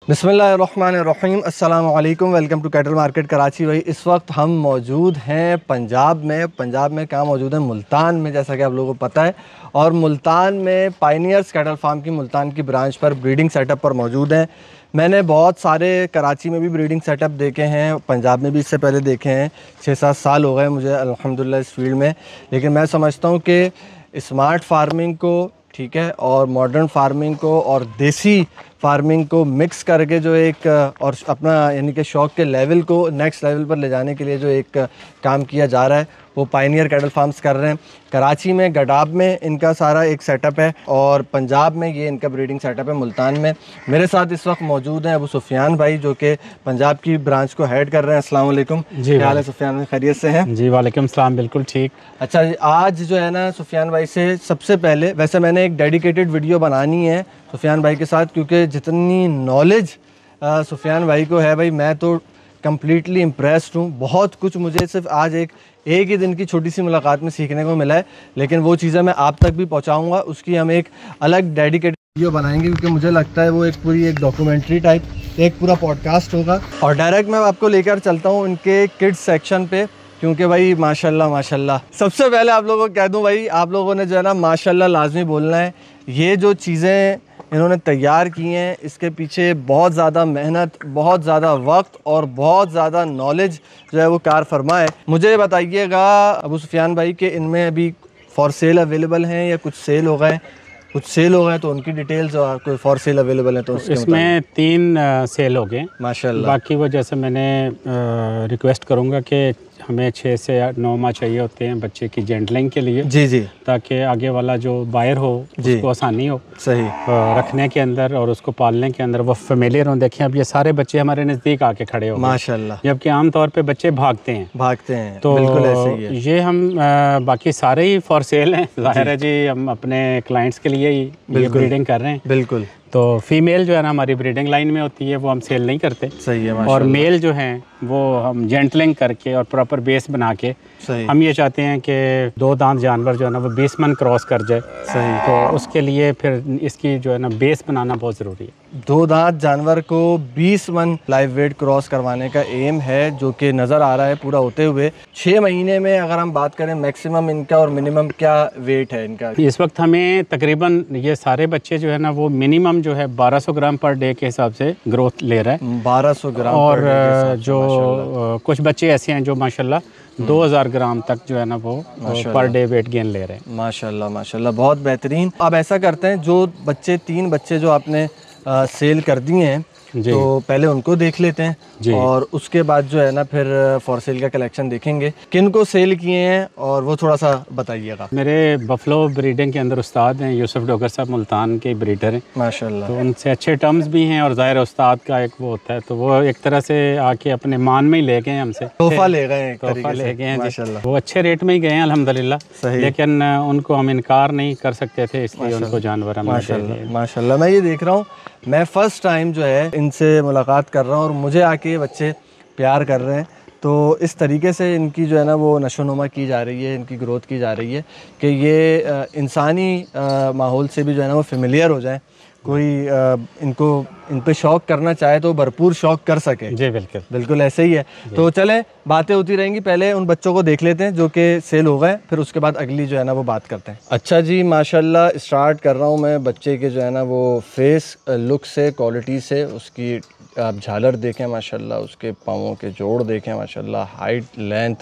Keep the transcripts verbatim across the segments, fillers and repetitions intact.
बिस्मिल्लाहिर्रहमानिर्रहीम, अस्सलामु अलैकुम। Welcome to cattle market Karachi. भाई इस वक्त हम मौजूद हैं पंजाब में। पंजाब में कहाँ मौजूद है? मुल्तान में, जैसा कि आप लोगों को पता है। और मुल्तान में पायनियर्स कैटल फार्म की मुल्तान की ब्रांच पर ब्रीडिंग सेटअप पर मौजूद हैं। मैंने बहुत सारे कराची में भी ब्रीडिंग सेटअप देखे हैं, पंजाब में भी इससे पहले देखे हैं। छः सात साल हो गए मुझे अल्हम्दुलिल्लाह इस फील्ड में। लेकिन मैं समझता हूँ कि स्मार्ट फार्मिंग को, ठीक है, और मॉडर्न फार्मिंग को और देसी फार्मिंग को मिक्स करके जो एक और अपना यानी कि शौक़ के लेवल को नेक्स्ट लेवल पर ले जाने के लिए जो एक काम किया जा रहा है वो पायनियर कैटल फार्म्स कर रहे हैं। कराची में, गडाब में इनका सारा एक सेटअप है और पंजाब में ये इनका ब्रीडिंग सेटअप है मुल्तान में। मेरे साथ इस वक्त मौजूद हैं अबू सुफियान भाई, जो कि पंजाब की ब्रांच को हेड कर रहे हैं। अस्सलाम वालेकुम जी। क्या हाल है सुफियान भाई, खैरियत से हैं? जी वालेकुम सलाम, बिल्कुल ठीक। अच्छा, आज जो है ना सुफियान भाई से सबसे पहले, वैसे मैंने एक डेडिकेटेड वीडियो बनानी है सुफियान भाई के साथ, क्योंकि जितनी नॉलेज सुफियान भाई को है भाई, मैं तो कम्प्लीटली इम्प्रेस्ड हूँ। बहुत कुछ मुझे सिर्फ आज एक एक ही दिन की छोटी सी मुलाकात में सीखने को मिला है, लेकिन वो चीज़ें मैं आप तक भी पहुँचाऊँगा। उसकी हम एक अलग डेडिकेटेड वीडियो बनाएंगे, क्योंकि मुझे लगता है वो एक पूरी एक डॉक्यूमेंट्री टाइप एक पूरा पॉडकास्ट होगा। और डायरेक्ट मैं आपको लेकर चलता हूँ उनके किड्स सेक्शन पे, क्योंकि भाई माशाल्लाह माशाल्लाह। सबसे पहले आप लोगों को कह दूँ भाई, आप लोगों ने जो है ना माशाल्लाह लाजमी बोलना है। ये जो चीज़ें इन्होंने तैयार की हैं, इसके पीछे बहुत ज़्यादा मेहनत, बहुत ज़्यादा वक्त और बहुत ज़्यादा नॉलेज जो है वो कार फरमा है। मुझे बताइएगा अबू सुफियान भाई कि इनमें अभी फॉर सेल अवेलेबल हैं या कुछ सेल हो गए? कुछ सेल हो गए तो उनकी डिटेल्स, और कोई फॉर सेल अवेलेबल है तो उसके इसमें तीन आ, सेल हो गए माशाल्लाह। बाकी वो जैसे मैंने रिक्वेस्ट करूँगा कि हमें छः से नौ माह चाहिए होते हैं बच्चे की जेंटलिंग के लिए। जी जी, ताकि आगे वाला जो बायर हो उसको आसानी हो सही रखने के अंदर और उसको पालने के अंदर, वो फेमिलियर हो। देखें अब ये सारे बच्चे हमारे नज़दीक आके खड़े हो माशाल्लाह, जबकि आम तौर पे बच्चे भागते हैं भागते हैं तो बिल्कुल ऐसे ही है। ये हम आ, बाकी सारे ही फॉर सेल हैं, ज़ाहिर है जी। हम अपने क्लाइंट्स के लिए ही ये ब्रीडिंग कर रहे हैं। बिल्कुल। तो फीमेल जो है ना हमारी ब्रीडिंग लाइन में होती है, वो हम सेल नहीं करते। सही है। और मेल जो हैं वो हम जेंटलिंग करके और प्रॉपर बेस बना के, सही। हम ये चाहते हैं कि दो दांत जानवर जो है ना वो बीस मन क्रॉस कर जाए। सही। तो उसके लिए फिर इसकी जो है ना बेस बनाना बहुत ज़रूरी है। दो दांत जानवर को बीस मन लाइव वेट क्रॉस करवाने का एम है, जो कि नज़र आ रहा है पूरा होते हुए। छः महीने में अगर हम बात करें मैक्सिमम इनका और मिनिमम क्या वेट है इनका? इस वक्त हमें तकरीबन ये सारे बच्चे जो है ना वो मिनिमम जो है बारह सौ ग्राम पर डे के हिसाब से ग्रोथ ले रहा है। बारह सौ ग्राम। और जो कुछ बच्चे ऐसे हैं जो माशाल्लाह दो हज़ार ग्राम तक जो है ना वो पर डे वेट गेन ले रहे हैं। माशाल्लाह माशाल्लाह, बहुत बेहतरीन। अब ऐसा करते हैं, जो बच्चे तीन बच्चे जो आपने आ, सेल कर दिए हैं, तो पहले उनको देख लेते हैं और उसके बाद जो है ना फिर फॉर सेल का कलेक्शन देखेंगे। किन को सेल किए हैं और वो थोड़ा सा बताइएगा। मेरे बफलो ब्रीडिंग के अंदर उस्ताद हैं यूसुफ डोगर साहब, मुल्तान के ब्रीडर हैं माशाल्लाह। तो उनसे अच्छे टर्म्स भी हैं और ज़ाहिर उस्ताद का एक वो होता है, तो वो एक तरह से आके अपने मान में ही ले गए हमसे, तोहफा ले गए तोहफा ले गए हैं माशाल्लाह। वो अच्छे रेट में ही गए हैं अल्हम्दुलिल्लाह, लेकिन उनको हम इनकार नहीं कर सकते थे, इसलिए उनको जानवर माशाल्लाह माशाल्लाह। मैं ये देख रहा हूँ, मैं फ़र्स्ट टाइम जो है इनसे मुलाकात कर रहा हूँ और मुझे आके ये बच्चे प्यार कर रहे हैं। तो इस तरीके से इनकी जो है ना वो नशोनुमा की जा रही है, इनकी ग्रोथ की जा रही है कि ये इंसानी माहौल से भी जो है ना वो फेमिलियर हो जाए। कोई आ, इनको इन पे शौक़ करना चाहे तो भरपूर शौक़ कर सके। जी बिल्कुल बिल्कुल ऐसे ही है। तो चलें, बातें होती रहेंगी, पहले उन बच्चों को देख लेते हैं जो कि सेल हो गए, फिर उसके बाद अगली जो है ना वो बात करते हैं। अच्छा जी, माशाल्लाह स्टार्ट कर रहा हूँ मैं बच्चे के जो है ना वो फेस लुक से, क्वालिटी से। उसकी आप झालर देखें माशाल्लाह, उसके पाँवों के जोड़ देखें माशाल्लाह, हाइट, लेंथ,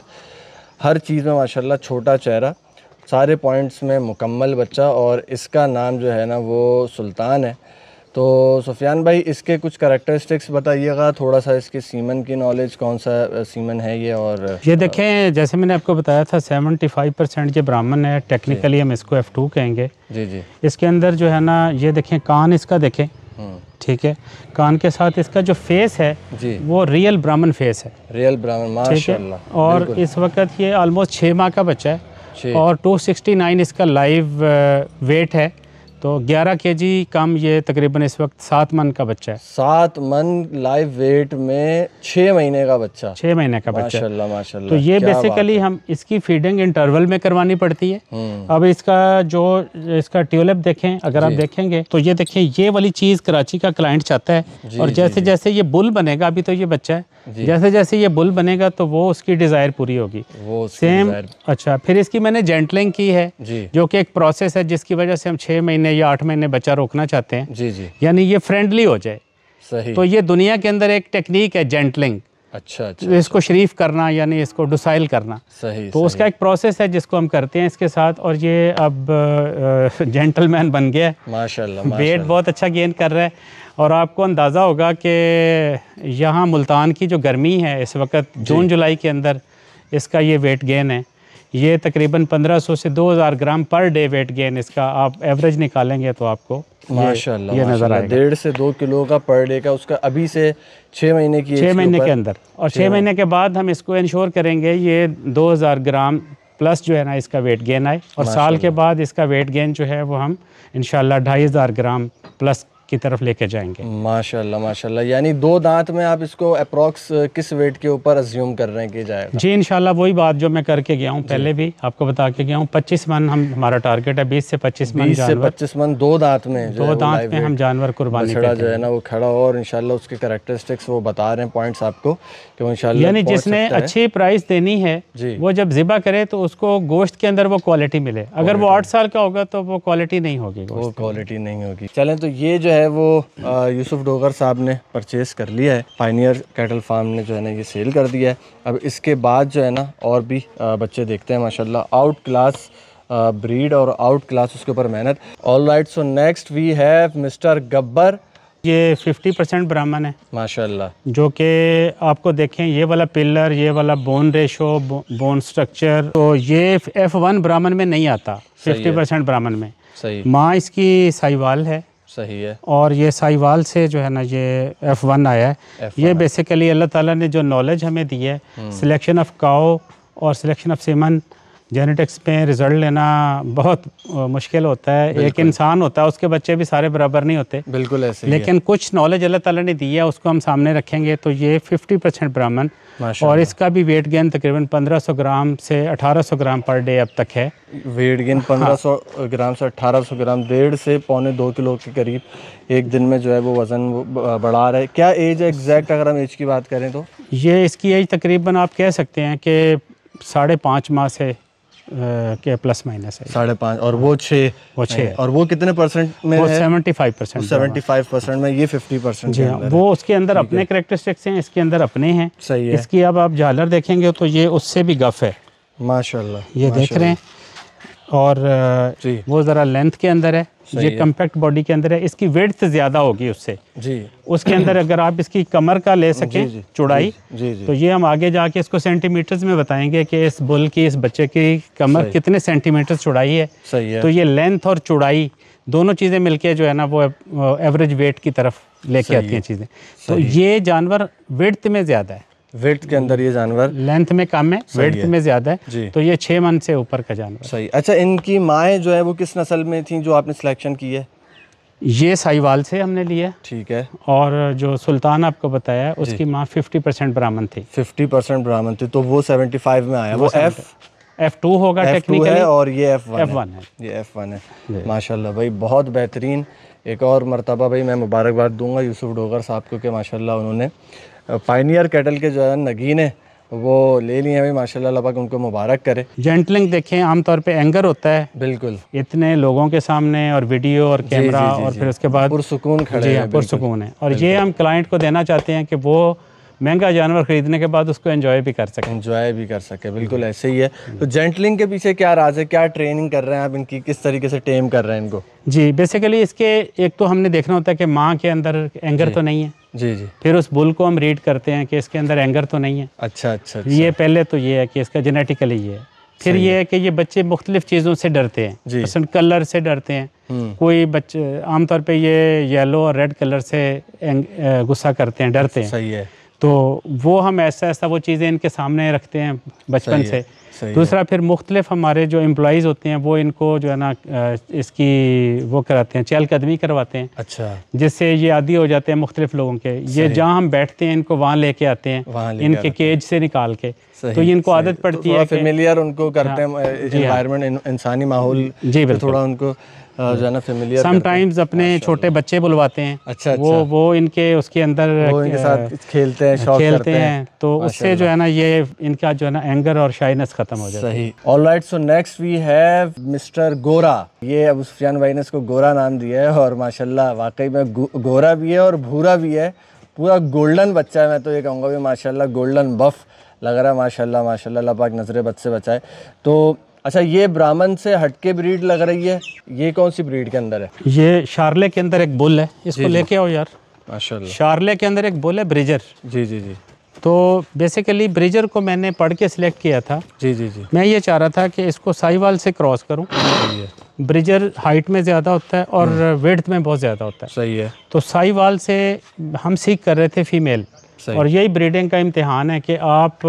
हर चीज़ में माशाल्लाह, छोटा चेहरा, सारे पॉइंट्स में मुकम्मल बच्चा। और इसका नाम जो है ना वो सुल्तान है। तो सुफियान भाई, इसके कुछ करैक्टरिस्टिक्स बताइएगा, थोड़ा सा इसके सीमन की नॉलेज, कौन सा सीमन है ये? और ये देखें, जैसे मैंने आपको बताया था पचहत्तर परसेंट ये ब्राह्मण है, टेक्निकली हम इसको एफ टू कहेंगे। जी जी। इसके अंदर जो है ना ये देखें, कान इसका देखें, ठीक है, कान के साथ इसका जो फेस है जी वो रियल ब्राह्मण फेस है, रियल ब्राह्मण माशाल्लाह। और इस वक्त ये ऑलमोस्ट छः माह का बच्चा है और टू सिक्सटी नाइन इसका लाइव वेट है। तो ग्यारह केजी कम, ये तकरीबन इस वक्त सात मन का बच्चा है। सात मन लाइव वेट में छः महीने का बच्चा, छः महीने का बच्चा। माशाल्लाह माशाल्लाह। तो ये बेसिकली हम इसकी फीडिंग इंटरवल में करवानी पड़ती है। अब इसका जो इसका ट्यूलिप देखें, अगर आप देखेंगे तो ये देखें, ये वाली चीज़ कराची का क्लाइंट चाहता है। और जैसे जैसे ये बुल बनेगा, अभी तो ये बच्चा है, जैसे जैसे ये बुल बनेगा तो वो उसकी डिज़ायर पूरी होगी, वो सेम। अच्छा, फिर इसकी मैंने जेंटलिंग की है, जो कि एक प्रोसेस है जिसकी वजह से हम छः महीने या आठ महीने बच्चा रोकना चाहते हैं। जी जी। यानी ये फ्रेंडली हो जाए। सही। तो ये दुनिया के अंदर एक टेक्निक है जेंटलिंग। अच्छा अच्छा। इसको शरीफ करना यानी इसको डुसाइल करना। सही। तो सही। उसका एक प्रोसेस है जिसको हम करते हैं इसके साथ। और ये अब जेंटलमैन बन गया है माशाल्लाह। वेट बहुत अच्छा गेन कर रहा है। और आपको अंदाज़ा होगा कि यहाँ मुल्तान की जो गर्मी है इस वक्त जून जुलाई के अंदर, इसका ये वेट गेन है। ये तकरीबन पंद्रह सौ से दो हज़ार ग्राम पर डे वेट गेन इसका आप एवरेज निकालेंगे तो आपको माशाल्लाह ये नज़र आएगा। डेढ़ से दो किलो का पर डे का उसका अभी से छः महीने की छः महीने के अंदर। और छः महीने के बाद हम इसको इंश्योर करेंगे ये दो हज़ार ग्राम प्लस जो है ना इसका वेट गेन आए। और साल के बाद इसका वेट गेन जो है वो हम इंशाल्लाह ढाई हज़ार ग्राम प्लस की तरफ लेके जाएंगे। माशाल्लाह माशाल्लाह। यानी दो दांत में आप इसको अप्रॉक्स किस वेट के ऊपर अज्यूम कर रहे हैं कि जाएगा? जी इंशाल्लाह वही बात जो मैं करके गया हूँ, पहले भी आपको बता के गया हूँ। पच्चीस मन हम हमारा टारगेट है, बीस से पच्चीस मन से पच्चीस मन दो दांत में दो दांत में हम जानवर कुर्बानी जो है ना वो खड़ा हो। और इंशाल्लाह उसके कैरेक्टरिस्टिक्स वो बता रहे हैं पॉइंट्स आपको कि इंशाल्लाह यानी जिसने अच्छी प्राइस देनी है वो जब ज़िबा करे तो उसको गोश्त के अंदर वो क्वालिटी मिले। अगर वो आठ साल का होगा तो वो क्वालिटी नहीं होगी, वो क्वालिटी नहीं होगी। चलें, तो ये जो है वो यूसुफ डोगर साहब ने परचेस कर लिया है, पायनियर कैटल फार्म ने जो है ना ये सेल कर दिया है। अब इसके बाद जो है ना और भी बच्चे देखते हैं माशाल्लाह। आउट क्लास ब्रीड और आउट क्लास उसके ऊपर मेहनत। All right, so next we have mister Gabbar. ये पचास परसेंट ब्राह्मण है माशाल्लाह, जो कि आपको देखें ये वाला पिलर, ये वाला बोन रेशो, बोन स्ट्रक्चर, तो ये एफ वन ब्राह्मण में नहीं आता, फिफ्टी परसेंट ब्राह्मण में। सही। माँ इसकी साहिवाल है। सही है। और ये साहिवाल से जो है ना ये एफ वन आया है। ये बेसिकली अल्लाह ताला ने जो नॉलेज हमें दी है सिलेक्शन ऑफ काओ और सिलेक्शन ऑफ सीमन, जेनेटिक्स में रिज़ल्ट लेना बहुत मुश्किल होता है। एक इंसान होता है, उसके बच्चे भी सारे बराबर नहीं होते, बिल्कुल ऐसे। लेकिन कुछ नॉलेज अल्लाह ताला ने दी है, उसको हम सामने रखेंगे। तो ये पचास परसेंट ब्राह्मण, और इसका भी वेट गेन तकरीबन पंद्रह सौ ग्राम से अठारह सौ ग्राम पर डे अब तक है। वेट गेन पंद्रह सौ ग्राम से अठारह सौ ग्राम, डेढ़ से पौने दो किलो के करीब एक दिन में जो है वो वज़न बढ़ा रहा है। क्या एज है एग्जैक्ट, अगर हम एज की बात करें तो? ये इसकी एज तकरीबन आप कह सकते हैं कि साढ़े पाँच माह से के प्लस माइनस है, साढ़े पाँच। और वो छः वो छः और वो कितने परसेंट में है? Seventy five percent seventy five percent में, ये फिफ्टी परसेंट। जी हाँ, वो उसके अंदर अपने कैरेक्टरिस्टिक्स हैं, इसके अंदर अपने हैं। सही है। इसकी अब आप झालर देखेंगे तो ये उससे भी गफ है माशाल्लाह, ये देख रहे हैं। और वो ज़रा लेंथ के अंदर है, ये कम्पैक्ट बॉडी के अंदर है। इसकी विड्थ ज़्यादा होगी उससे जी। उसके अंदर अगर आप इसकी कमर का ले सकें चौड़ाई, तो ये हम आगे जाके इसको सेंटीमीटर्स में बताएंगे कि इस बुल की, इस बच्चे की कमर कितने सेंटीमीटर चौड़ाई है। सही है। तो ये लेंथ और चौड़ाई दोनों चीज़ें मिलके जो है ना वो एवरेज वेट की तरफ लेके आती हैं चीज़ें। तो ये जानवर विड्थ में ज़्यादा है, वेट के अंदर ये जानवर लेंथ में कम है, वेट में ज़्यादा है। तो ये छः मन से ऊपर का जानवर। सही। अच्छा, इनकी माएँ जो है वो किस नस्ल में थी जो आपने सिलेक्शन की है? ये साहिवाल से हमने लिया। ठीक है। और जो सुल्तान आपको बताया उसकी माँ फिफ्टी परसेंट ब्राह्मण थी। फिफ्टी परसेंट ब्राह्मण थी, तो वो सेवेंटी फाइव में आया। वो एफ एफ टू होगा टेक्निकली, और ये एफ वन एफ वन है। ये एफ वन है माशाल्लाह भाई, बहुत बेहतरीन। एक और मरतबा भाई मैं मुबारकबाद दूंगा यूसुफ डोगर साहब को कि माशाल्लाह उन्होंने पायनियर कैटल के जो है नगीने वो ले लिए हैं भाई माशाल्लाह, अल्लाह पाक उनको मुबारक करे। जेंटलिंग देखें, आमतौर पे एंगर होता है बिल्कुल इतने लोगों के सामने, और वीडियो और कैमरा, और फिर उसके बाद पुरसुकून खड़े हैं, पुरसुकून है। और ये हम क्लाइंट को देना चाहते हैं कि वो महंगा जानवर खरीदने के बाद उसको एंजॉय भी कर सके एंजॉय भी कर सके बिल्कुल ऐसे ही है। तो जेंटलिंग के पीछे क्या राज है, क्या ट्रेनिंग कर रहे हैं आप इनकी, किस तरीके से टेम कर रहे हैं इनको? जी बेसिकली इसके एक तो हमने देखना होता है कि माँ के अंदर एंगर तो नहीं है। जी जी। फिर उस बुल को हम रीड करते हैं कि इसके अंदर एंगर तो नहीं है। अच्छा अच्छा, अच्छा। ये पहले तो ये है कि इसका जेनेटिकली ये है। फिर ये है कि ये बच्चे मुख्तलिफ चीज़ों से डरते हैं, पसंद कलर से डरते हैं। कोई बच्चे आमतौर पे ये येलो और रेड कलर से गुस्सा करते हैं, डरते हैं। सही है। तो वो हम ऐसा ऐसा वो चीज़ें इनके सामने रखते हैं बचपन से। दूसरा फिर मुख्तलिफ हमारे जो एम्प्लॉइज़ होते हैं वो इनको जो है ना इसकी वो कराते हैं, चहलकदमी करवाते हैं। अच्छा। जिससे ये आदी हो जाते हैं मुख्तलिफ लोगों के। ये जहाँ हम बैठते हैं इनको वहाँ लेके आते हैं, इनके केज से निकाल के, तो ये इनको आदत पड़ती है, फेमिलियर उनको करते हैं, एनवायरनमेंट इंसानी माहौल जी थोड़ा उनको जो है ना फेमिलियर। समटाइम्स अपने छोटे बच्चे बुलवाते हैं। अच्छा, वो अच्छा। वो इनके उसके अंदर वो इनके साथ खेलते हैं, शौक खेलते करते हैं, हैं। तो उससे जो है ना ये इनका जो है ना एंगर और शाइनेस खत्म हो जाता है। सही। Alright, so next we have mister Gora. ये अब सुफियान भाई ने इसको गोरा नाम दिया है और माशाल्लाह वाकई में गोरा भी है और भूरा भी है, पूरा गोल्डन बच्चा है। मैं तो ये कहूँगा भी माशाल्लाह गोल्डन बफ लग रहा है माशाल्लाह माशाल्लाह, अल्लाह पाक नजरे बद से बचाए। तो अच्छा, ये ब्राह्मण से हटके ब्रीड लग रही है, ये कौन सी ब्रीड के अंदर है? ये शार्ले के अंदर एक बुल है, इसको लेके आओ यार। माशाल्लाह। शार्ले के अंदर एक बुल है ब्रिजर। जी जी जी। तो बेसिकली ब्रिजर को मैंने पढ़ के सिलेक्ट किया था। जी जी जी। मैं ये चाह रहा था कि इसको साहिवाल से क्रॉस करूं। ब्रिजर हाइट में ज़्यादा होता है और विड्थ में बहुत ज़्यादा होता है। सही है। तो साहिवाल से हम सीख कर रहे थे फीमेल, और यही ब्रीडिंग का इम्तिहान है कि आप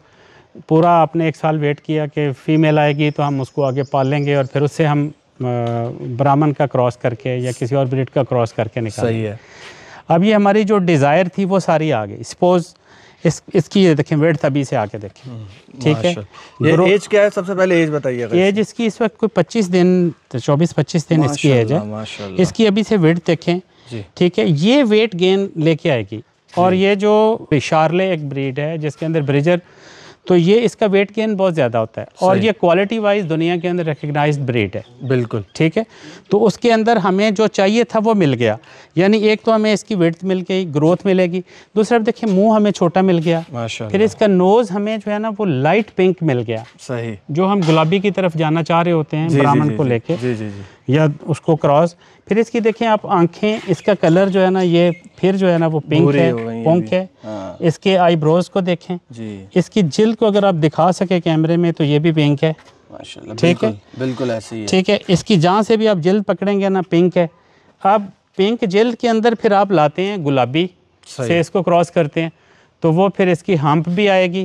पूरा आपने एक साल वेट किया कि फ़ीमेल आएगी तो हम उसको आगे पालेंगे और फिर उससे हम ब्राह्मण का क्रॉस करके या किसी और ब्रीड का क्रॉस करके निकालेंगे। सही है। अब ये हमारी जो डिज़ायर थी वो सारी आ गई। सपोज़ इस इसकी ये देखें, वेट अभी से आके देखें, ठीक है। ये एज क्या है, सबसे पहले एज बताइएगा। एज इसकी इस वक्त कोई पच्चीस दिन, चौबीस पच्चीस दिन इसकी एज है। इसकी अभी से वेट देखें, ठीक है। ये वेट गेन लेके आएगी। और ये जो शार्ले एक ब्रीड है जिसके अंदर ब्रिजर, तो ये इसका वेट गेन बहुत ज़्यादा होता है और ये क्वालिटी वाइज दुनिया के अंदर रिकग्नाइज्ड ब्रीड है। बिल्कुल ठीक है। तो उसके अंदर हमें जो चाहिए था वो मिल गया, यानी एक तो हमें इसकी विड्थ मिल गई, ग्रोथ मिलेगी। दूसरा देखिए मुंह हमें छोटा मिल गया, फिर इसका नोज़ हमें जो है ना वो लाइट पिंक मिल गया। सही। जो हम गुलाबी की तरफ जाना चाह रहे होते हैं ब्राह्मण को लेके, जी जी जी, या उसको क्रॉस। फिर इसकी देखें आप आंखें, इसका कलर जो है ना ये फिर जो है ना वो पिंक है, पिंक है। हाँ। इसके आईब्रोज को देखें जी। इसकी जिल्द को अगर आप दिखा सके कैमरे में तो ये भी पिंक है माशाल्लाह। ठीक है, बिल्कुल ऐसे ही है। ठीक है। इसकी जहाँ से भी आप जिल्द पकड़ेंगे ना पिंक है। अब पिंक जिल्द के अंदर फिर आप लाते हैं गुलाबी से इसको क्रॉस करते हैं तो वो फिर इसकी हम्प भी आएगी,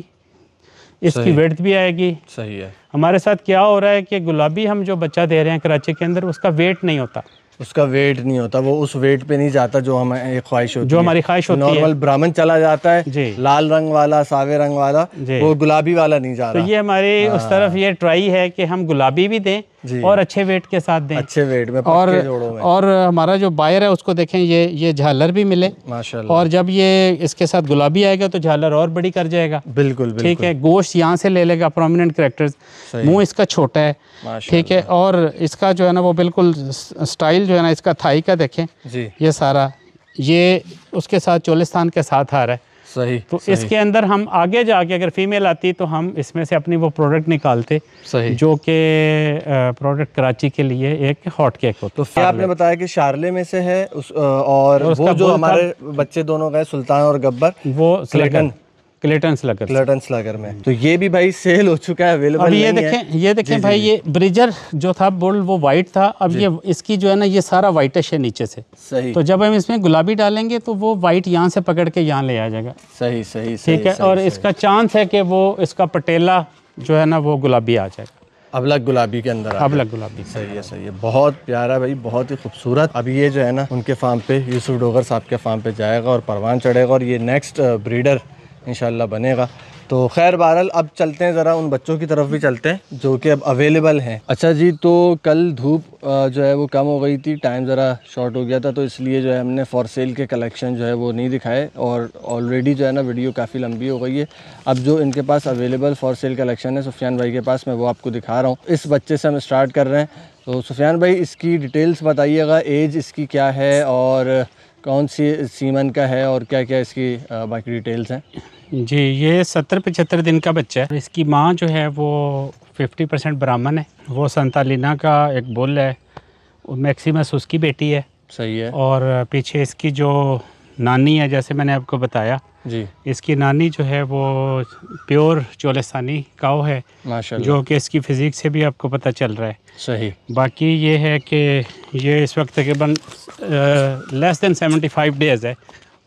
इसकी विड्थ भी आएगी। सही है। हमारे साथ क्या हो रहा है कि गुलाबी हम जो बच्चा दे रहे हैं कराची के अंदर, उसका वेट नहीं होता, उसका वेट नहीं होता, वो उस वेट पे नहीं जाता जो हमें ख्वाहिश होती है, जो हमारी ख्वाहिश होती है। नॉर्मल ब्राह्मण चला जाता है जी, लाल रंग वाला, सावे रंग वाला, वो गुलाबी वाला नहीं जा रहा। तो ये हमारी उस तरफ ये ट्राई है कि हम गुलाबी भी दें और अच्छे वेट के साथ दें, अच्छे वेट में, और में। और हमारा जो बायर है उसको देखें, ये ये झालर भी मिले माशाल्लाह। और जब ये इसके साथ गुलाबी आएगा तो झालर और बड़ी कर जाएगा। बिल्कुल ठीक है। गोश्त यहाँ से ले लेगा, प्रोमिनेंट कैरेक्टर्स। मुंह इसका छोटा है, ठीक है। और इसका जो है ना वो बिल्कुल स्टाइल जो है ना इसका थाई का देखें जी, ये सारा ये उसके साथ चोलिस्तान के साथ आ रहा है। सही। तो सही। इसके अंदर हम आगे जाके अगर फीमेल आती तो हम इसमें से अपनी वो प्रोडक्ट निकालते। सही। जो कि प्रोडक्ट कराची के लिए एक हॉट केक होता है। तो फिर आपने बताया कि शार्ले में से है उस, और, और वो जो हमारे बच्चे दोनों गए सुल्तान और गब्बर, वो Clayton Clayton slugger Clayton slugger में, तो ये भी भाई सेल हो चुका है, अवेलेबल नहीं है। ये देखें, ये देखें भाई, ये ब्रिजर जो था बुल वो वाइट था, अब ये इसकी जो है ना ये सारा वाइटिश है नीचे से। सही। तो जब हम इसमें गुलाबी डालेंगे तो वो वाइट यहाँ से पकड़ के यहाँ ले आ जाएगा। सही सही ठीक है। और इसका चांस है कि वो इसका पटेला जो है ना वो गुलाबी आ जाएगा, अबलग गुलाबी के अंदर, अबलग गुलाबी। सही है सही है, बहुत प्यारा भाई, बहुत ही खूबसूरत। अभी ये जो है ना उनके फार्म पे, यूसुफ डोगर साहब के फार्म पे जाएगा और परवान चढ़ेगा और ये नेक्स्ट ब्रीडर इंशाल्लाह बनेगा। तो खैर बहरहाल अब चलते हैं, ज़रा उन बच्चों की तरफ भी चलते हैं जो कि अब अवेलेबल हैं। अच्छा जी, तो कल धूप जो है वो कम हो गई थी, टाइम ज़रा शॉर्ट हो गया था, तो इसलिए जो है हमने फॉर सेल के कलेक्शन जो है वो नहीं दिखाए और ऑलरेडी जो है ना वीडियो काफ़ी लंबी हो गई है। अब जो इनके पास अवेलेबल फॉर सेल कलेक्शन है सुफियान भाई के पास, मैं वो आपको दिखा रहा हूँ। इस बच्चे से हम स्टार्ट कर रहे हैं। तो सुफियान भाई इसकी डिटेल्स बताइएगा, एज इसकी क्या है और कौन सी सीमन का है और क्या क्या इसकी बाकी डिटेल्स हैं जी। ये सत्तर पचहत्तर दिन का बच्चा है। इसकी माँ जो है वो फिफ्टी परसेंट ब्राह्मण है, वो संतालिना का एक बुल है, मैक्सिमस उसकी बेटी है। सही है। और पीछे इसकी जो नानी है, जैसे मैंने आपको बताया जी, इसकी नानी जो है वो प्योर चोलिस्तानी काऊ है माशाल्लाह, जो कि इसकी फिज़िक से भी आपको पता चल रहा है। सही। बाकी ये है कि ये इस वक्त तकरीबन less than seventy five days है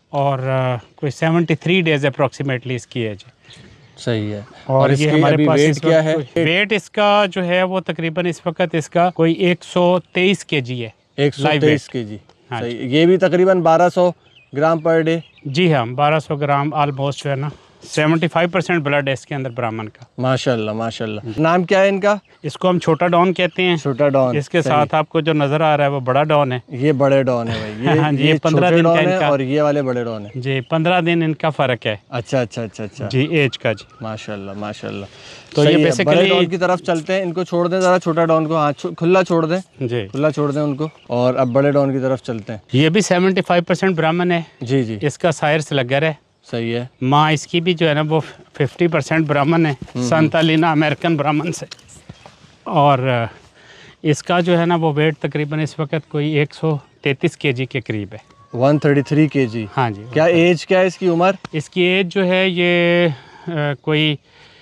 और कोई सेवेंटी थ्री डेज अप्रॉक्सीमेटली इसकी एज है। सही है। और, और ये हमारे पास वेट क्या है? वेट इसका जो है वो तकरीबन इस वक्त इसका कोई एक सौ तेईस केजी है। एक सौ तेईस केजी। हाँ, ये भी तकरीबन बारह सौ ग्राम पर डे। जी हाँ, बारह सौ ग्राम ऑलमोस्ट जो है ना, पचहत्तर परसेंट ब्लड है इसके अंदर ब्राह्मण का। माशाल्लाह माशाल्लाह। नाम क्या है इनका? इसको हम छोटा डॉन कहते हैं। छोटा डॉन। इसके साथ आपको जो नजर आ रहा है वो बड़ा डॉन है। ये बड़े डॉन है भाई। ये हाँ जी, ये पंद्रह दिन का इनका, और ये वाले बड़े डॉन है जी। पंद्रह दिन इनका फर्क है। अच्छा अच्छा अच्छा अच्छा जी, एज का जी। माशाल्लाह माशाल्लाह। तो ये बेसिकली बड़े डॉन की तरफ चलते हैं। इनको छोड़ दें जरा, छोटा डॉन को हाँ खुला छोड़ दें जी, खुला छोड़ दें उनको। और अब बड़े डॉन की तरफ चलते हैं। ये भी सेवेंटी फाइव परसेंट ब्राह्मण है जी जी। इसका सायर स्लगर है। सही है। माँ इसकी भी जो है ना वो फिफ्टी परसेंट ब्राह्मण है, संतालीना अमेरिकन ब्राह्मण से। और इसका जो है ना वो वेट तकरीबन इस वक्त कोई एक सौ तैंतीस केजी के करीब है। एक सौ तैंतीस केजी। हाँ जी। क्या एज क्या है इसकी उम्र? इसकी एज जो है ये आ, कोई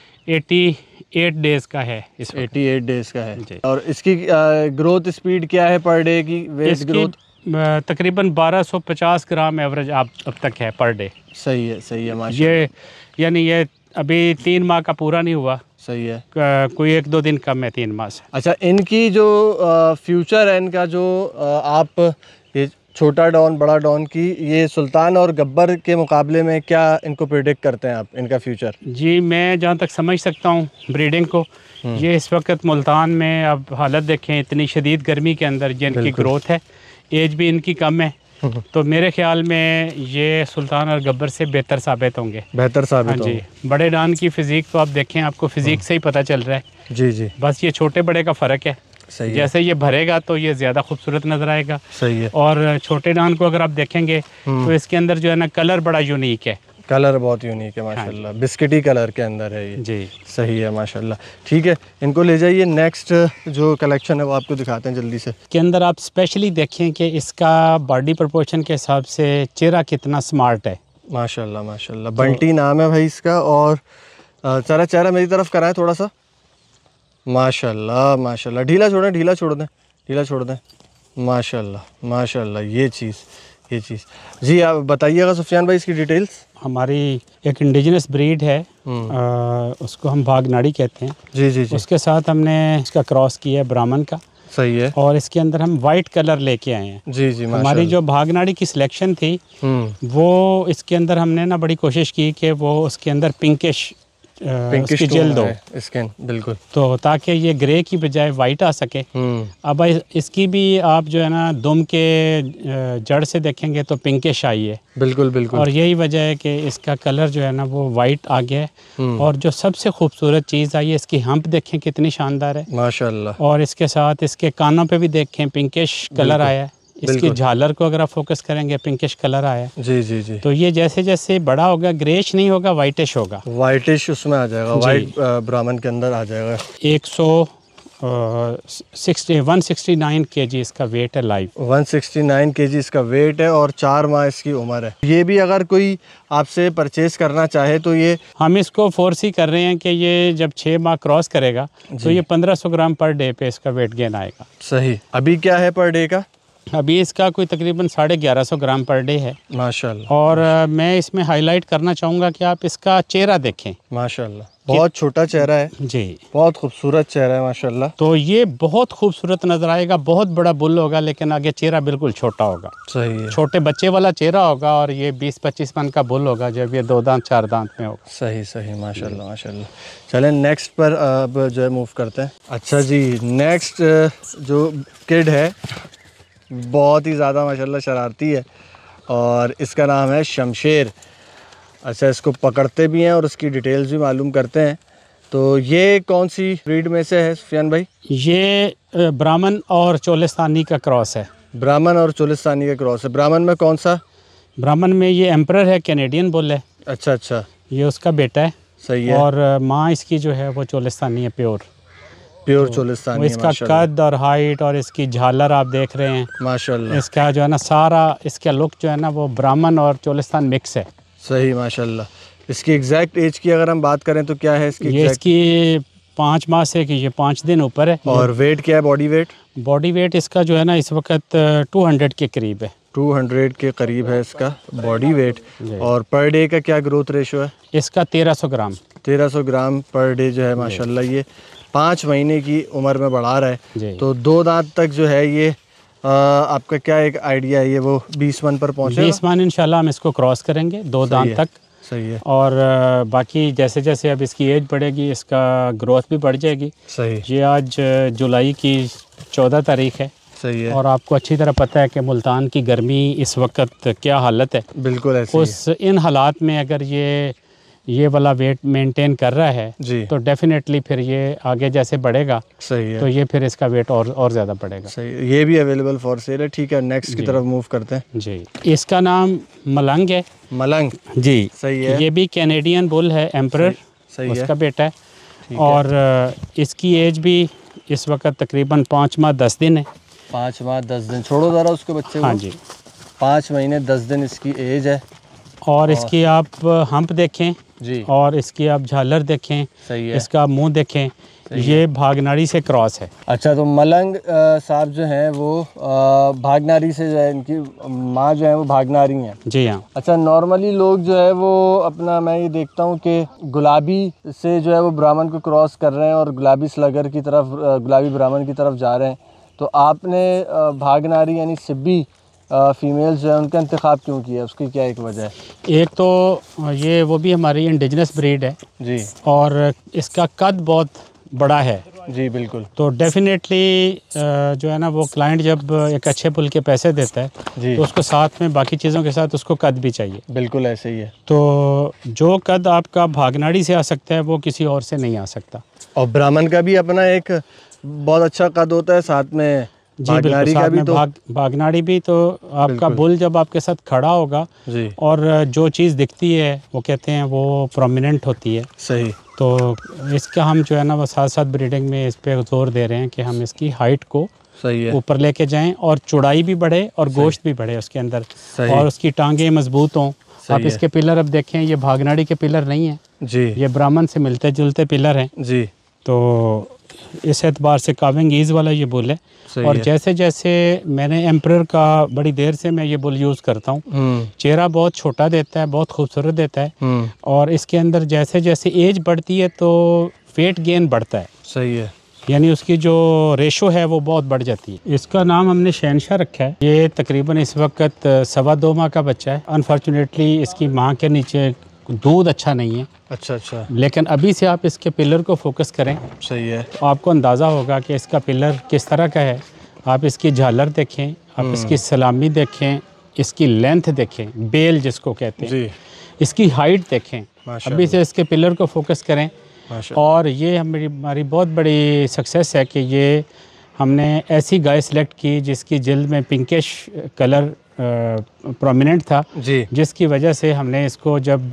अठासी डेज का है। इस अठासी डेज का है जी। और इसकी ग्रोथ स्पीड क्या है पर डे की? वेट ग्रोथ तकरीबन बारह सौ पचास ग्राम एवरेज आप अब तक है पर डे। सही है सही है माशाल्लाह। ये यानी ये अभी तीन माह का पूरा नहीं हुआ। सही है। कोई एक दो दिन कम है तीन माह से। अच्छा, इनकी जो आ, फ्यूचर है इनका जो आ, आप ये छोटा डॉन बड़ा डॉन की, ये सुल्तान और गब्बर के मुकाबले में क्या इनको प्रेडिक्ट करते हैं आप इनका फ्यूचर? जी, मैं जहाँ तक समझ सकता हूँ ब्रीडिंग को, ये इस वक्त मुल्तान में अब हालत देखें, इतनी शदीद गर्मी के अंदर जिनकी ग्रोथ है, एज भी इनकी कम है, तो मेरे ख्याल में ये सुल्तान और गब्बर से बेहतर साबित होंगे। बेहतर साबित हाँ जी। बड़े डॉन की फिजिक तो आप देखें, आपको फिजिक से ही पता चल रहा है जी जी। बस ये छोटे बड़े का फ़र्क है। सही जैसे है। ये भरेगा तो ये ज़्यादा खूबसूरत नज़र आएगा। सही है। और छोटे डॉन को अगर आप देखेंगे तो इसके अंदर जो है ना कलर बड़ा यूनिक है। कलर बहुत यूनिक है माशाल्लाह। हाँ, बिस्किटी कलर के अंदर है ये जी। सही है माशाल्लाह। ठीक है, इनको ले जाइए। नेक्स्ट जो कलेक्शन है वो आपको दिखाते हैं जल्दी से। के अंदर आप स्पेशली देखें कि इसका बॉडी प्रोपोर्शन के हिसाब से चेहरा कितना स्मार्ट है। माशाल्लाह माशाल्लाह। तो, बंटी नाम है भाई इसका। और चेहरा चेहरा मेरी तरफ कराएं थोड़ा सा। माशाल्लाह माशाल्लाह। ढीला छोड़ें ढीला छोड़ दें ढीला छोड़ दें। माशाल्लाह माशाल्लाह। ये चीज़ ये चीज़ जी। आप बताइएगा सुफियान भाई इसकी डिटेल्स। हमारी एक इंडिजिनस ब्रीड है, आ, उसको हम भागनाड़ी कहते हैं जी जी जी। उसके साथ हमने इसका क्रॉस किया है ब्राह्मण का। सही है। और इसके अंदर हम वाइट कलर लेके आए हैं जी जी। हमारी जो भागनाड़ी की सिलेक्शन थी वो इसके अंदर हमने ना बड़ी कोशिश की कि वो उसके अंदर पिंकिश पिंकिश जल्द हो स्किन, बिल्कुल, तो ताकि ये ग्रे की बजाय वाइट आ सके। अब इसकी भी आप जो है ना दुम के जड़ से देखेंगे तो पिंकिश आई है। बिल्कुल बिल्कुल। और यही वजह है कि इसका कलर जो है ना वो वाइट आ गया है। और जो सबसे खूबसूरत चीज़ आई है, इसकी हम्प देखें कितनी शानदार है माशाल्लाह। और इसके साथ इसके कानों पे भी देखें पिंकिश कलर आया है। इसकी झालर को अगर आप फोकस करेंगे पिंकिश कलर आया जी जी जी। तो ये जैसे जैसे बड़ा होगा ग्रेश नहीं होगा, वाइटिश होगा। वाइटिश उसमें आ जाएगा, वाइट ब्राह्मण के अंदर आ जाएगा। एक सौ सिक्सटी वन सिक्सटी नाइन के जी इसका वेट है लाइव। वन सिक्सटी नाइन के जी इसका वेट है और चार माह इसकी उम्र है। ये भी अगर कोई आपसे परचेज करना चाहे तो ये हम इसको फोर्स ही कर रहे हैं कि ये जब छः माह क्रॉस करेगा तो ये पंद्रह सौ ग्राम पर डे पे इसका वेट गेन आएगा। सही। अभी क्या है पर डे का? अभी इसका कोई तकरीबन साढ़े ग्यारह सौ ग्राम पर डे है माशाल्लाह। और आ, मैं इसमें हाईलाइट करना चाहूँगा कि आप इसका चेहरा देखें। माशाल्लाह बहुत छोटा चेहरा है जी, बहुत खूबसूरत चेहरा है माशाल्लाह। तो ये बहुत खूबसूरत नज़र आएगा, बहुत बड़ा बुल होगा लेकिन आगे चेहरा बिल्कुल छोटा होगा। सही है। छोटे बच्चे वाला चेहरा होगा और ये बीस पच्चीस मन का बुल होगा जब ये दो दांत चार दांत में होगा। सही सही माशाल्लाह माशाल्लाह। चलें नेक्स्ट पर अब जो है मूव करते हैं। अच्छा जी, नेक्स्ट जो किड है बहुत ही ज़्यादा माशाल्लाह शरारती है और इसका नाम है शमशेर। अच्छा, इसको पकड़ते भी हैं और उसकी डिटेल्स भी मालूम करते हैं। तो ये कौन सी ब्रीड में से है सुफियान भाई? ये ब्राह्मण और चोलिस्तानी का क्रॉस है। ब्राह्मण और चोलिस्तानी का क्रॉस है। ब्राह्मण में कौन सा? ब्राह्मण में ये एम्परर है, कैनेडियन बुल है। अच्छा अच्छा। ये उसका बेटा है। सही है। और माँ इसकी जो है वो चोलिस्तानी है, प्योर प्योर चोलिस्तानी। इसका कद और हाइट और इसकी झालर आप देख रहे हैं माशाल्लाह। इसका जो है ना सारा इसका लुक जो है ना वो ब्राह्मण और चोलिस्तान मिक्स है। सही माशाल्लाह। इसकी एग्जैक्ट एज की अगर हम बात करें तो क्या है इसकी? ये इसकी पाँच माह से कि ये पाँच दिन ऊपर है। और वेट क्या है? Body weight? बॉडी वेट इसका जो है ना इस वक्त टू हंड्रेड के करीब है। टू हंड्रेड के करीब है इसका बॉडी वेट। और पर डे का क्या ग्रोथ रेशो है इसका? तेरह सौ ग्राम तेरह सौ ग्राम पर डे जो है माशाल्लाह। ये पाँच महीने की उम्र में बढ़ा रहा है, तो दो दांत तक जो है ये आ, आपका क्या एक आइडिया है, ये वो बीस मन पर पहुँचे? बीस मन इंशाल्लाह हम इसको क्रॉस करेंगे दो दांत तक। सही है। और बाकी जैसे जैसे अब इसकी एज बढ़ेगी इसका ग्रोथ भी बढ़ जाएगी। सही। ये आज जुलाई की चौदह तारीख है। सही है। और आपको अच्छी तरह पता है कि मुल्तान की गर्मी इस वक्त क्या हालत है। बिल्कुल ऐसे उस इन हालात में अगर ये ये वाला वेट मेंटेन कर रहा है जी, तो डेफिनेटली फिर ये आगे जैसे बढ़ेगा सही है, तो ये फिर इसका वेट और और ज़्यादा बढ़ेगा। सही। ये भी अवेलेबल फॉर सेल है। ठीक है, नेक्स्ट की तरफ मूव करते हैं जी। इसका नाम मलंग है। मलंग जी, सही है। ये भी कैनेडियन बुल है, एम्परर, सही उसका है। बेटा है। और इसकी एज भी इस वक्त तकरीबन पाँच माह दस दिन है। पाँच माह दस दिन, छोड़ो ज़रा उसके बच्चे। हाँ जी, पाँच महीने दस दिन इसकी एज है। और इसकी आप हम्प देखें जी, और इसकी आप झालर देखें। सही है। इसका मुंह देखें, ये भागनाड़ी से क्रॉस है। अच्छा, तो मलंग साहब जो हैं वो आ, भागनारी से जो है, इनकी माँ जो है वो भागनारी हैं। जी हाँ। अच्छा, नॉर्मली लोग जो है वो अपना, मैं ये देखता हूँ कि गुलाबी से जो है वो ब्राह्मण को क्रॉस कर रहे हैं और गुलाबी स्लगर की तरफ, गुलाबी ब्राह्मण की तरफ जा रहे हैं। तो आपने भागनारी यानी सिब्बी फीमेल्स जो है उनका इंतखाब क्यों किया, उसकी क्या एक वजह है? एक तो ये वो भी हमारी इंडिजिनस ब्रीड है जी, और इसका कद बहुत बड़ा है। जी बिल्कुल। तो डेफिनेटली जो है ना वो क्लाइंट जब एक अच्छे पुल के पैसे देता है जी, तो उसको साथ में बाकी चीज़ों के साथ उसको कद भी चाहिए। बिल्कुल ऐसे ही है। तो जो कद आपका भागनाड़ी से आ सकता है वो किसी और से नहीं आ सकता। और ब्राह्मण का भी अपना एक बहुत अच्छा कद होता है, साथ में भागनाड़ी का भी। तो भाग भागनाड़ी भी तो आपका बुल जब आपके साथ खड़ा होगा जी, और जो चीज़ दिखती है वो कहते हैं वो प्रोमिनेंट होती है। सही। तो इसका हम जो है ना वो साथ साथ ब्रीडिंग में इस पे जोर दे रहे हैं कि हम इसकी हाइट को सही है ऊपर लेके जाएं और चौड़ाई भी बढ़े और गोश्त भी बढ़े उसके अंदर, और उसकी टांगें मजबूत हों। आप इसके पिलर अब देखें, ये भागनाड़ी के पिलर नहीं है जी, ये ब्राह्मण से मिलते जुलते पिलर हैं जी। तो इस एतबार से काविंग ईज वाला ये बुल है। और जैसे जैसे मैंने एम्परर का बड़ी देर से मैं ये बुल यूज़ करता हूँ, चेहरा बहुत छोटा देता है, बहुत खूबसूरत देता है, और इसके अंदर जैसे जैसे एज बढ़ती है तो वेट गेन बढ़ता है। सही है, यानी उसकी जो रेशो है वो बहुत बढ़ जाती है। इसका नाम हमने शहनशाह रखा है। ये तकरीबन इस वक्त सवा दो माह का बच्चा है। अनफॉर्चुनेटली इसकी माँ के नीचे दूध अच्छा नहीं है। अच्छा अच्छा। लेकिन अभी से आप इसके पिलर को फोकस करें, सही है, तो आपको अंदाज़ा होगा कि इसका पिलर किस तरह का है। आप इसकी झालर देखें, आप इसकी सलामी देखें, इसकी लेंथ देखें, बेल जिसको कहते हैं जी, इसकी हाइट देखें। अभी से इसके पिलर को फोकस करें। और ये हमारी हमारी बहुत बड़ी सक्सेस है कि ये हमने ऐसी गाय सेलेक्ट की जिसकी जिल्द में पिंकिश कलर प्रोमिनेंट था जी, जिसकी वजह से हमने इसको जब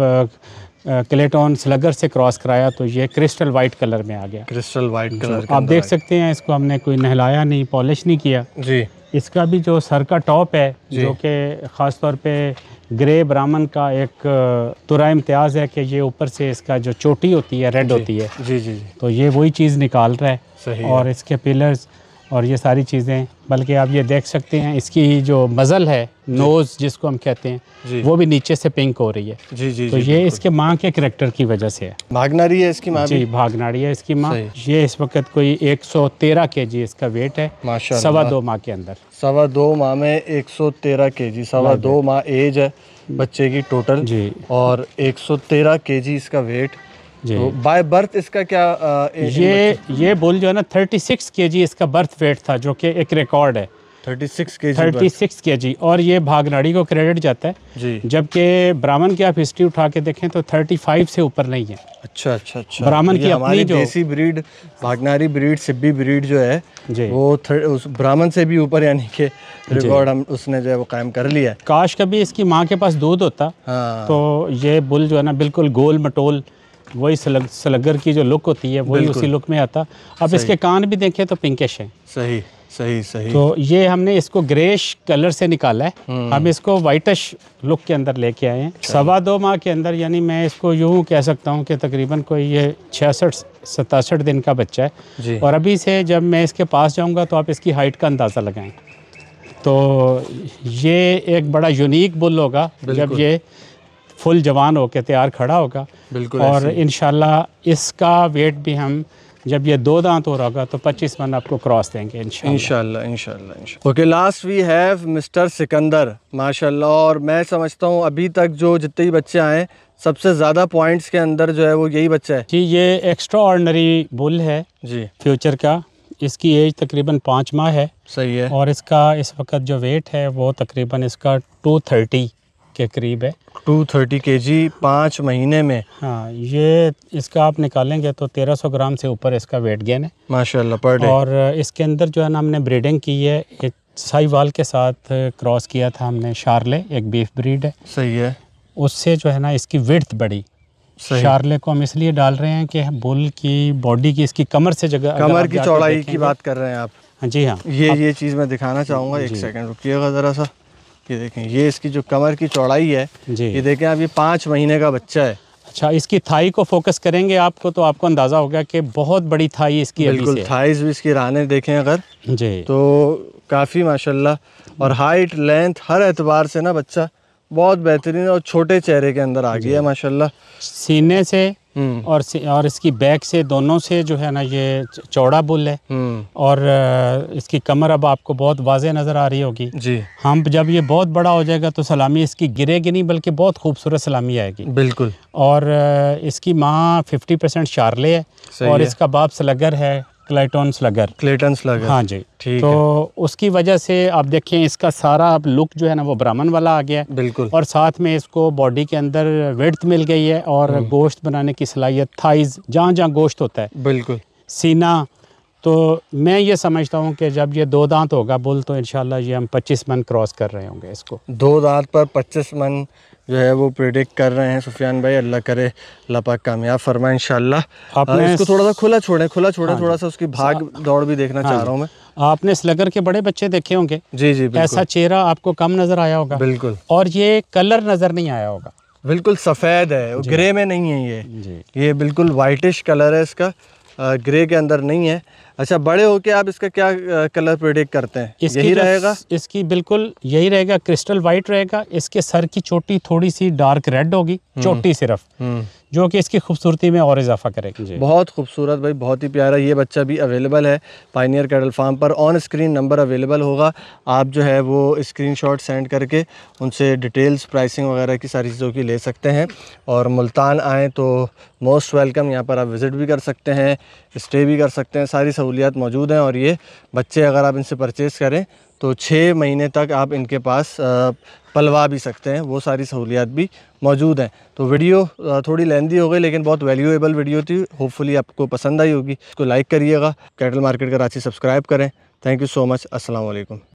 क्लेटॉन स्लगर से क्रॉस कराया तो ये क्रिस्टल वाइट कलर में आ गया। क्रिस्टल वाइट कलर आप देख सकते हैं। इसको हमने कोई नहलाया नहीं, पॉलिश नहीं किया जी। इसका भी जो सर का टॉप है जो कि ख़ास तौर पे ग्रे ब्राह्मण का एक तुरा इम्तियाज़ है कि ये ऊपर से इसका जो चोटी होती है रेड होती है जी जी जी, तो ये वही चीज़ निकाल रहा है। सही और है। इसके पिलर्स और ये सारी चीज़ें, बल्कि आप ये देख सकते हैं इसकी जो मज़ल है, नोज़ जिसको हम कहते हैं, वो भी नीचे से पिंक हो रही है जी जी। तो जी, ये इसके माँ के करैक्टर की वजह से है। भागनाड़ी है इसकी माँ जी, भागनाड़ी है इसकी माँ। ये इस वक्त कोई एक सौ तेरह के जी इसका वेट है माशाल्लाह, सवा दो माह के अंदर। सवा दो माह में एक सौ तेरह के जी, सवा दो माह एज है बच्चे की टोटल जी, और एक सौ तेरह के जी इसका वेट। तो बाय बर्थ इसका क्या आ, ए, ये ये बुल जो है ना छत्तीस केजी इसका बर्थ वेट था, जो कि एक रिकॉर्ड है। छत्तीस केजी छत्तीस केजी और ये भागनाड़ी को क्रेडिट जाता है जी, जबकि ब्राह्मण की आप हिस्ट्री उठा के देखें तो पैंतीस से ऊपर नहीं है। अच्छा अच्छा अच्छा। ब्राह्मण की अपनी जो देसी breed Bhagnari breed Sibi breed जो है जी, वो उस ब्राह्मण से भी ऊपर, यानी कि रिकॉर्ड हम उसने जो है वो कायम कर लिया है। काश कभी इसकी माँ के पास दूध होता हाँ, तो ये बुल जो है ना बिल्कुल गोल मटोल, वही सलग, सलगर की जो लुक होती है वही उसी लुक में आता। अब इसके कान भी देखें तो पिंकिश है। सही सही सही। तो ये हमने इसको ग्रेश कलर से निकाला है, हम इसको वाइटिश लुक के अंदर लेके आए हैं सवा दो माह के अंदर। यानी मैं इसको यूँ कह सकता हूँ कि तकरीबन कोई ये छियासठ सतासठ दिन का बच्चा है जी। और अभी से जब मैं इसके पास जाऊँगा तो आप इसकी हाइट का अंदाज़ा लगाएं। तो ये एक बड़ा यूनिक बुल होगा जब ये फुल जवान होकर तैयार खड़ा होगा। बिल्कुल। और इंशाल्लाह इसका वेट भी हम जब ये दो दांत हो रहा होगा तो पच्चीस मन आपको क्रॉस देंगे इंशाल्लाह इंशाल्लाह इंशाल्लाह इंशाल्लाह। Okay, last we have mister Sikandar माशाल्लाह। और मैं समझता हूँ अभी तक जो जितने भी बच्चे आए सबसे ज़्यादा पॉइंट्स के अंदर जो है वो यही बच्चा है जी। ये एक्स्ट्रा ऑर्डिनरी बुल है जी, फ्यूचर का। इसकी एज तकरीबन पाँच माह है। सही है। और इसका इस वक्त जो वेट है वो तकरीबन इसका टू थर्टी के करीब है। टू थर्टी के जी पाँच महीने में। हाँ, ये इसका आप निकालेंगे तो तेरह सौ ग्राम से ऊपर इसका वेट गेन है माशाल्लाह पर डे। और इसके अंदर जो है ना हमने ब्रीडिंग की है, एक साहिवाल के साथ क्रॉस किया था हमने, शार्ले एक बीफ ब्रीड है। सही है। उससे जो है ना इसकी विड्थ बढ़ी। शार्ले को हम इसलिए डाल रहे हैं कि बुल की बॉडी की, इसकी कमर से जगह, कमर की चौड़ाई की बात कर रहे हैं आप? हाँ जी हाँ। ये ये चीज़ मैं दिखाना चाहूँगा, एक सेकंड रुकिएगा ज़रा सा। ये देखें, ये इसकी जो कमर की चौड़ाई है जी, ये देखें आप, ये पाँच महीने का बच्चा है। अच्छा, इसकी थाई को फोकस करेंगे आपको तो आपको अंदाज़ा होगा कि बहुत बड़ी थाई इसकी। बिल्कुल, थाइज भी इसकी राने देखें अगर जी तो काफ़ी माशाल्लाह। और हाइट लेंथ हर एतबार से ना बच्चा बहुत बेहतरीन और छोटे चेहरे के अंदर आ गया है माशाल्लाह। सीने से और और इसकी बैक से, दोनों से जो है ना ये चौड़ा बुल है। और इसकी कमर अब आपको बहुत वाज़े नज़र आ रही होगी जी। हम जब ये बहुत बड़ा हो जाएगा तो सलामी इसकी गिरेगी नहीं, बल्कि बहुत खूबसूरत सलामी आएगी। बिल्कुल। और इसकी माँ फिफ्टी परसेंट शार्ले है और इसका बाप स्लगर है, क्लेटन स्लगर। क्लेटन स्लगर, हाँ जी। ठीक तो है। उसकी वजह से आप देखें इसका सारा अब लुक जो है ना वो ब्राह्मण वाला आ गया है। बिल्कुल। और साथ में इसको बॉडी के अंदर विड्थ मिल गई है और गोश्त बनाने की सलाहियत, थाइज जहाँ जहाँ गोश्त होता है, बिल्कुल, सीना। तो मैं ये समझता हूँ कि जब ये दो दांत होगा बुल तो इंशाल्लाह ये हम पच्चीस मन क्रॉस कर रहे होंगे इसको। दो दांत पर पच्चीस मन जो है वो प्रेडिक्ट कर रहे हैं सुफियान भाई। अल्लाह करे अल्लाह पाक कामयाब फरमाए इंशाल्लाह। आपने इसको थोड़ा सा खुला छोड़ें, खुला छोड़ें। हाँ, थोड़ा सा उसकी भाग दौड़ भी देखना हाँ, चाह रहा हूँ मैं। आपने स्लगर के बड़े बच्चे देखे होंगे जी जी, ऐसा चेहरा आपको कम नज़र आया होगा। बिल्कुल। और ये कलर नज़र नहीं आया होगा। बिल्कुल सफ़ेद है, ग्रे में नहीं है ये जी। ये बिल्कुल वाइटिश कलर है इसका, ग्रे के अंदर नहीं है। अच्छा, बड़े होके आप इसका क्या कलर प्रेडिक्ट करते हैं? यही रहेगा इसकी? बिल्कुल यही रहेगा, क्रिस्टल वाइट रहेगा। इसके सर की चोटी थोड़ी सी डार्क रेड होगी, चोटी सिर्फ, जो कि इसकी खूबसूरती में और इजाफा करेगी। बहुत खूबसूरत भाई, बहुत ही प्यारा। ये बच्चा भी अवेलेबल है पायनियर कैटल फार्म पर। ऑन स्क्रीन नंबर अवेलेबल होगा, आप जो है वो स्क्रीनशॉट सेंड करके उनसे डिटेल्स, प्राइसिंग वगैरह की सारी चीज़ों की ले सकते हैं। और मुल्तान आएँ तो मोस्ट वेलकम, यहाँ पर आप विज़िट भी कर सकते हैं, स्टे भी कर सकते हैं, सारी सहूलियात मौजूद हैं। और ये बच्चे अगर आप इनसे परचेज़ करें तो छः महीने तक आप इनके पास पलवा भी सकते हैं, वो सारी सहूलियात भी मौजूद हैं। तो वीडियो थोड़ी लेंदी हो गई लेकिन बहुत वैल्यूएबल वीडियो थी, होपफुली आपको पसंद आई होगी। इसको लाइक करिएगा, कैटल मार्केट कराची सब्सक्राइब करें। Thank you so much. अस्सलाम वालेकुम।